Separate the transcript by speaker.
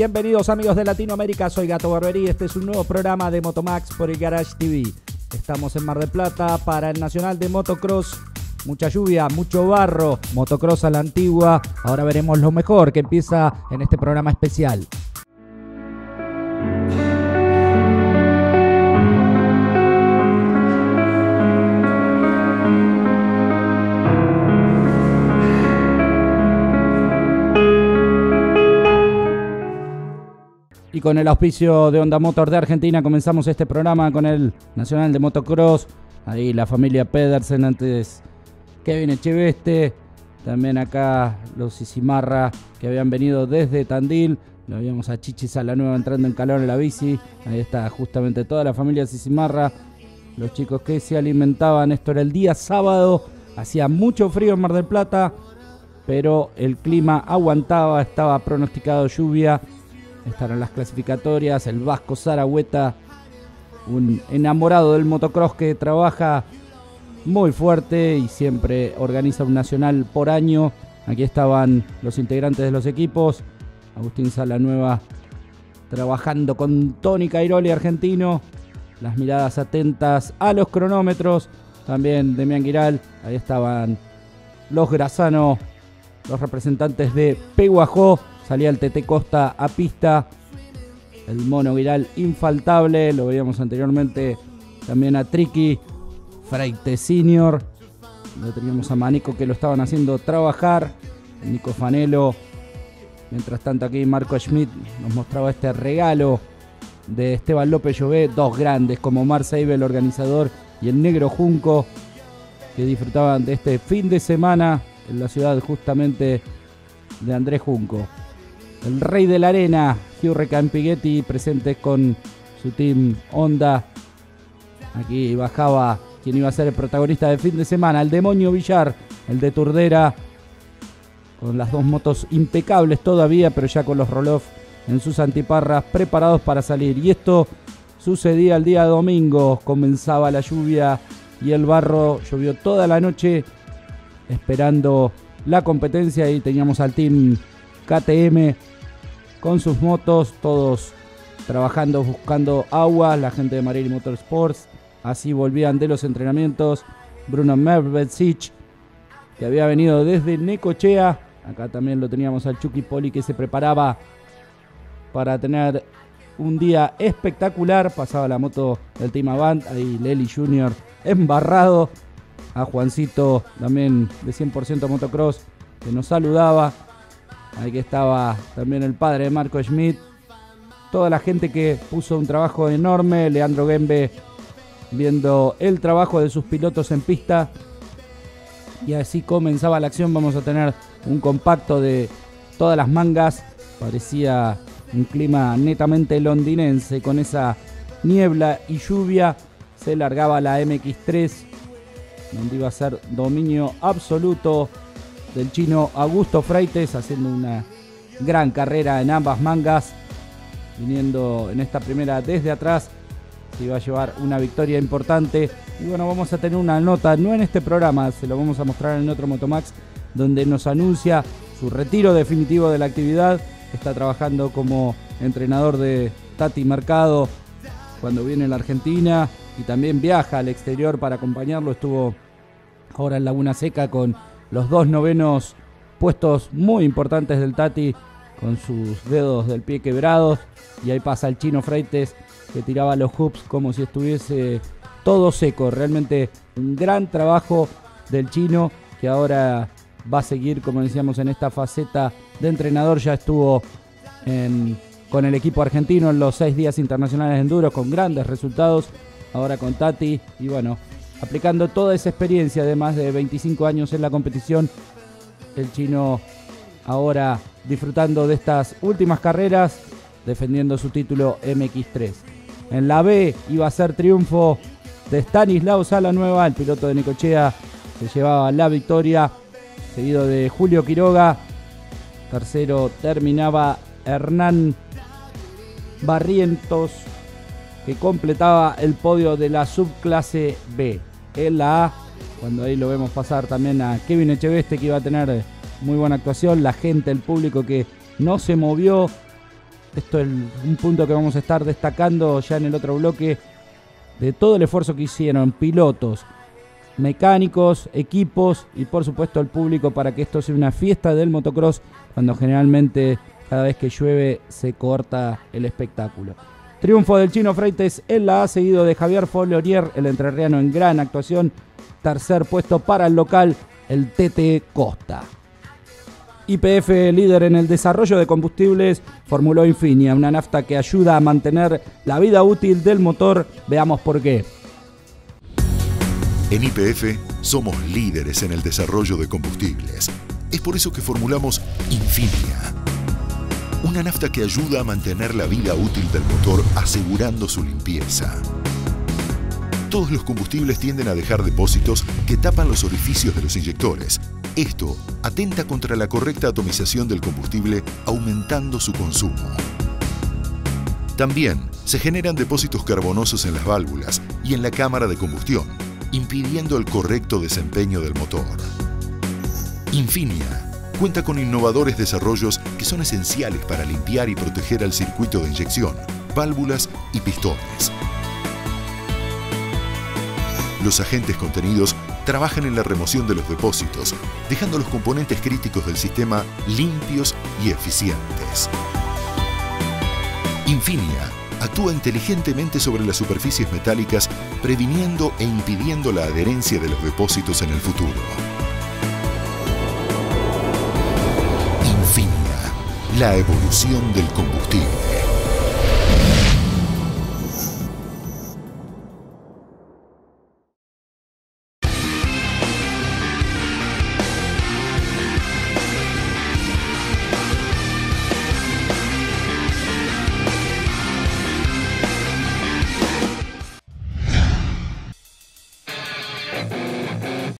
Speaker 1: Bienvenidos amigos de Latinoamérica, soy Gato Barberí, este es un nuevo programa de Motomax por el Garage TV. Estamos en Mar del Plata para el Nacional de Motocross. Mucha lluvia, mucho barro, motocross a la antigua. Ahora veremos lo mejor que empieza en este programa especial. Y con el auspicio de Honda Motor de Argentina comenzamos este programa con el Nacional de Motocross. Ahí la familia Pedersen, antes Kevin Echeveste, también acá los Sisimarra que habían venido desde Tandil. Lo veíamos a Chichi Salanueva entrando en calor en la bici. Ahí está justamente toda la familia Sisimarra. Los chicos que se alimentaban. Esto era el día sábado. Hacía mucho frío en Mar del Plata, pero el clima aguantaba. Estaba pronosticado lluvia. Estarán las clasificatorias. El Vasco Zarahueta, un enamorado del motocross que trabaja muy fuerte y siempre organiza un nacional por año. Aquí estaban los integrantes de los equipos. Agustín Salanueva trabajando con Tony Cairoli, argentino. Las miradas atentas a los cronómetros. También Demián Giral. Ahí estaban los Grazano, los representantes de Peguajó. Salía el TT Costa a pista. El Mono Giral infaltable. Lo veíamos anteriormente también a Triqui Freite Senior. Lo teníamos a Manico que lo estaban haciendo trabajar. Nico Fanelo. Mientras tanto aquí Marco Schmidt nos mostraba este regalo de Esteban López Llobé. Dos grandes como Omar Seibe, el organizador, y el Negro Junco, que disfrutaban de este fin de semana en la ciudad justamente de Andrés Junco. El rey de la arena, Hugh Campighetti, presente con su team Honda. Aquí bajaba quien iba a ser el protagonista del fin de semana, el Demonio Villar, el de Turdera, con las dos motos impecables todavía, pero ya con los roll-off en sus antiparras preparados para salir. Y esto sucedía el día domingo, comenzaba la lluvia y el barro, llovió toda la noche esperando la competencia y teníamos al team KTM con sus motos, todos trabajando, buscando agua, la gente de Marelli Motorsports. Así volvían de los entrenamientos Bruno Mervecic, que había venido desde Necochea. Acá también lo teníamos al Chucky Poli, que se preparaba para tener un día espectacular. Pasaba la moto del Team Avant, ahí Lely Jr. embarrado. A Juancito también de 100% motocross, que nos saludaba. Ahí que estaba también el padre de Marco Schmidt. Toda la gente que puso un trabajo enorme. Leandro Gembe viendo el trabajo de sus pilotos en pista. Y así comenzaba la acción. Vamos a tener un compacto de todas las mangas. Parecía un clima netamente londinense con esa niebla y lluvia. Se largaba la MX3, donde iba a ser dominio absoluto del chino Augusto Freites, haciendo una gran carrera en ambas mangas, viniendo en esta primera desde atrás. Se iba a llevar una victoria importante. Y bueno, vamos a tener una nota, no en este programa, se lo vamos a mostrar en otro Motomax, donde nos anuncia su retiro definitivo de la actividad. Está trabajando como entrenador de Tati Mercado cuando viene a la Argentina, y también viaja al exterior para acompañarlo. Estuvo ahora en Laguna Seca con los dos novenos puestos muy importantes del Tati, con sus dedos del pie quebrados. Y ahí pasa el chino Freites, que tiraba los hoops como si estuviese todo seco. Realmente un gran trabajo del chino, que ahora va a seguir, como decíamos, en esta faceta de entrenador. Ya estuvo con el equipo argentino en los 6 días internacionales de enduro con grandes resultados. Ahora con Tati, y bueno, aplicando toda esa experiencia de más de 25 años en la competición. El chino ahora disfrutando de estas últimas carreras, defendiendo su título MX3. En la B iba a ser triunfo de Stanislao Salanueva, el piloto de Necochea, que llevaba la victoria, seguido de Julio Quiroga. Tercero terminaba Hernán Barrientos, que completaba el podio de la subclase B. En la A, cuando ahí lo vemos pasar también a Kevin Echeveste, que iba a tener muy buena actuación. La gente, el público que no se movió esto es un punto que vamos a estar destacando ya en el otro bloque, de todo el esfuerzo que hicieron pilotos, mecánicos, equipos y por supuesto el público para que esto sea una fiesta del motocross, cuando generalmente cada vez que llueve se corta el espectáculo. Triunfo del Chino Freites en la A, seguido de Javier Folorier, el entrerriano en gran actuación. Tercer puesto para el local, el TT Costa. YPF, líder en el desarrollo de combustibles, formuló Infinia, una nafta que ayuda a mantener la vida útil del motor. Veamos por qué.
Speaker 2: En YPF somos líderes en el desarrollo de combustibles. Es por eso que formulamos Infinia, una nafta que ayuda a mantener la vida útil del motor asegurando su limpieza. Todos los combustibles tienden a dejar depósitos que tapan los orificios de los inyectores. Esto atenta contra la correcta atomización del combustible, aumentando su consumo. También se generan depósitos carbonosos en las válvulas y en la cámara de combustión, impidiendo el correcto desempeño del motor. Infinia cuenta con innovadores desarrollos que son esenciales para limpiar y proteger al circuito de inyección, válvulas y pistones. Los agentes contenidos trabajan en la remoción de los depósitos, dejando los componentes críticos del sistema limpios y eficientes. Infinia actúa inteligentemente sobre las superficies metálicas, previniendo e impidiendo la adherencia de los depósitos en el futuro. Infinia, la evolución del combustible.